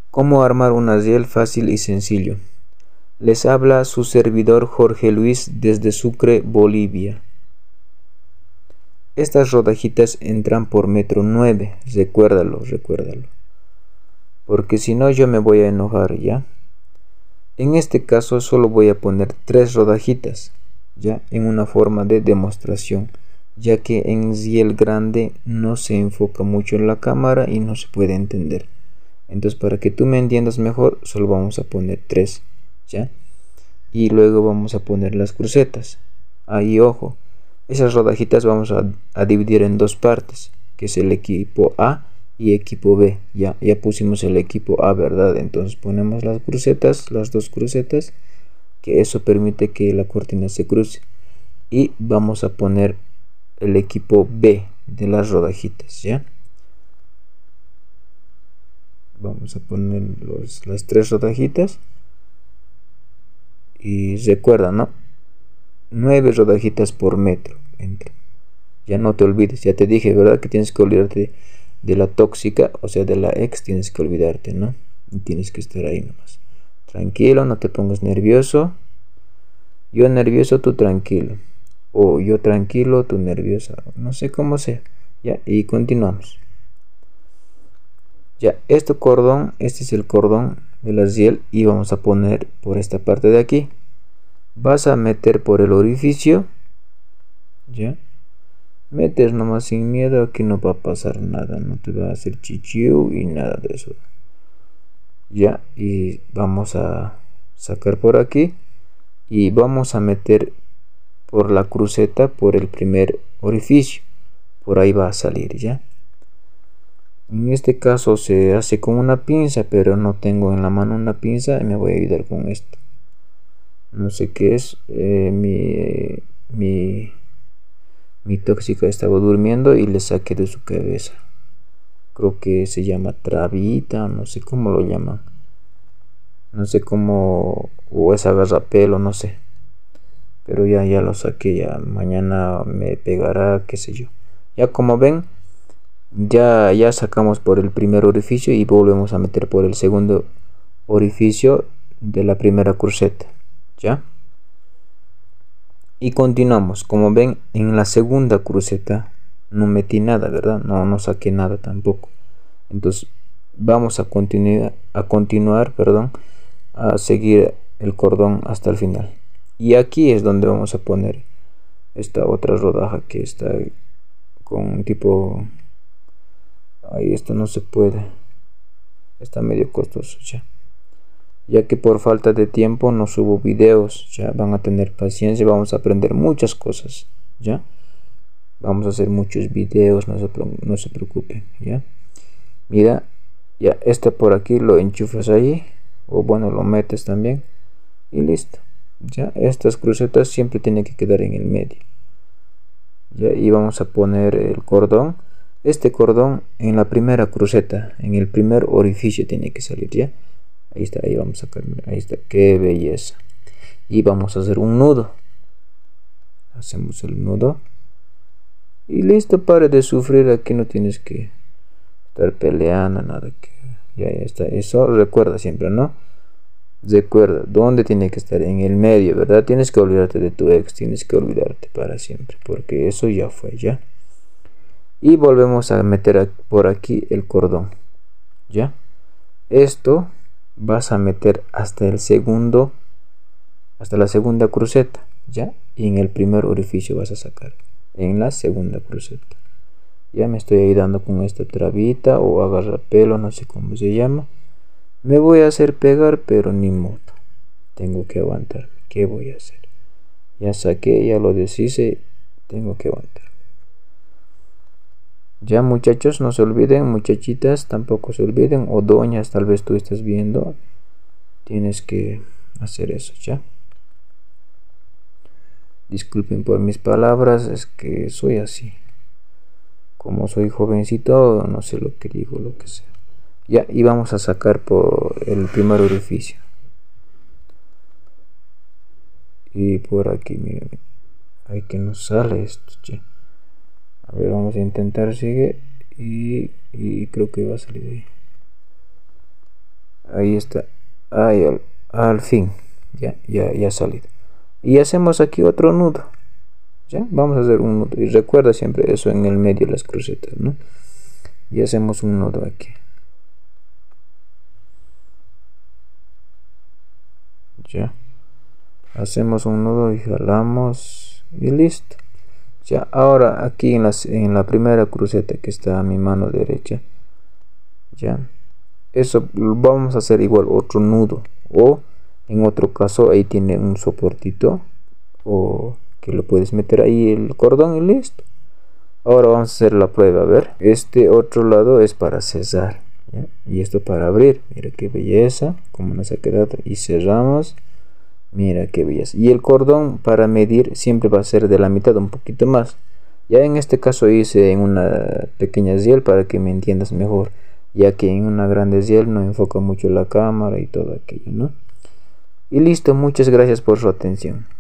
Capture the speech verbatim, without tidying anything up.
¿Cómo armar una riel fácil y sencillo? Les habla su servidor Jorge Luis desde Sucre, Bolivia. Estas rodajitas entran por metro nueve, recuérdalo, recuérdalo. Porque si no yo me voy a enojar, ¿ya? En este caso solo voy a poner tres rodajitas, ¿ya? En una forma de demostración, ya que en riel grande no se enfoca mucho en la cámara y no se puede entender. Entonces, para que tú me entiendas mejor, solo vamos a poner tres, ¿ya? Y luego vamos a poner las crucetas. Ahí, ojo, esas rodajitas vamos a, a dividir en dos partes, que es el equipo A y equipo B. Ya, ya pusimos el equipo A, ¿verdad? Entonces ponemos las crucetas, las dos crucetas, que eso permite que la cortina se cruce. Y vamos a poner el equipo B de las rodajitas, ¿ya? Vamos a poner los, las tres rodajitas. Y recuerda, ¿no? nueve rodajitas por metro. Entra. Ya no te olvides, ya te dije, ¿verdad? Que tienes que olvidarte de la tóxica, o sea, de la ex, tienes que olvidarte, ¿no? Y tienes que estar ahí nomás. Tranquilo, no te pongas nervioso. Yo nervioso, tú tranquilo. O yo tranquilo, tú nerviosa. No sé cómo sea. Ya, y continuamos. Ya, este cordón, este es el cordón de la riel y vamos a poner por esta parte de aquí. Vas a meter por el orificio, ya. Metes nomás sin miedo, aquí no va a pasar nada, no te va a hacer chichiu y nada de eso. Ya, y vamos a sacar por aquí y vamos a meter por la cruceta por el primer orificio. Por ahí va a salir, ya. En este caso se hace con una pinza, pero no tengo en la mano una pinza y me voy a ayudar con esto. No sé qué es. Eh, mi, mi, mi tóxica estaba durmiendo y le saqué de su cabeza. Creo que se llama trabita, no sé cómo lo llaman. No sé cómo, o es agarrapelo, no sé. Pero ya, ya lo saqué, ya mañana me pegará, qué sé yo. Ya como ven, ya, ya sacamos por el primer orificio y volvemos a meter por el segundo orificio de la primera cruceta, ¿ya? Y continuamos. Como ven, en la segunda cruceta no metí nada, ¿verdad? No, no saqué nada tampoco. Entonces vamos a continuar, a continuar, perdón, a seguir el cordón hasta el final. Y aquí es donde vamos a poner esta otra rodaja que está con un tipo... Ahí esto no se puede, está medio costoso ya, ya que por falta de tiempo no subo videos. Ya van a tener paciencia, vamos a aprender muchas cosas, ya vamos a hacer muchos videos, no se, no se preocupen, ya. Mira, ya este por aquí lo enchufas ahí, o bueno, lo metes también y listo. Ya, estas crucetas siempre tienen que quedar en el medio, ya. Y vamos a poner el cordón. Este cordón en la primera cruceta, en el primer orificio tiene que salir, ya. Ahí está, ahí vamos a sacar, ahí está, qué belleza. Y vamos a hacer un nudo. Hacemos el nudo. Y listo, pare de sufrir, aquí no tienes que estar peleando, nada que... Ya, ya está, eso recuerda siempre, ¿no? Recuerda, ¿dónde tiene que estar? En el medio, ¿verdad? Tienes que olvidarte de tu ex, tienes que olvidarte para siempre, porque eso ya fue, ya. Y volvemos a meter por aquí el cordón, ya. Esto vas a meter hasta el segundo, hasta la segunda cruceta, ya. Y en el primer orificio vas a sacar en la segunda cruceta. Ya me estoy ayudando con esta trabita o agarrapelo, no sé cómo se llama. Me voy a hacer pegar, pero ni modo, tengo que aguantar. ¿Qué voy a hacer? Ya saqué, ya lo deshice, tengo que aguantar. Ya, muchachos, no se olviden, muchachitas tampoco se olviden, o doñas, tal vez tú estás viendo, tienes que hacer eso, ya. Disculpen por mis palabras, es que soy así. Como soy jovencito, no sé lo que digo, lo que sea. Ya, y vamos a sacar por el primer orificio. Y por aquí, miren, hay que nos sale esto, ya. A ver, vamos a intentar, sigue. Y, y creo que va a salir ahí. ahí está, ahí al, al fin, ya, ya, ya ha salido. Y hacemos aquí otro nudo, ya, vamos a hacer un nudo, y recuerda siempre eso en el medio de las crucetas, ¿no? Y hacemos un nudo aquí, ya, hacemos un nudo y jalamos y listo. Ya, ahora aquí en, las, en la primera cruceta que está a mi mano derecha, ya, eso vamos a hacer igual otro nudo, o en otro caso ahí tiene un soportito o que lo puedes meter ahí el cordón y listo. Ahora vamos a hacer la prueba. A ver, este otro lado es para cerrar, ¿ya? Y esto para abrir. Mira qué belleza, como nos ha quedado. Y cerramos, mira qué belleza. Y el cordón para medir siempre va a ser de la mitad, un poquito más. Ya en este caso hice en una pequeña ziel para que me entiendas mejor, ya que en una grande ziel no enfoca mucho la cámara y todo aquello, ¿no? Y listo, muchas gracias por su atención.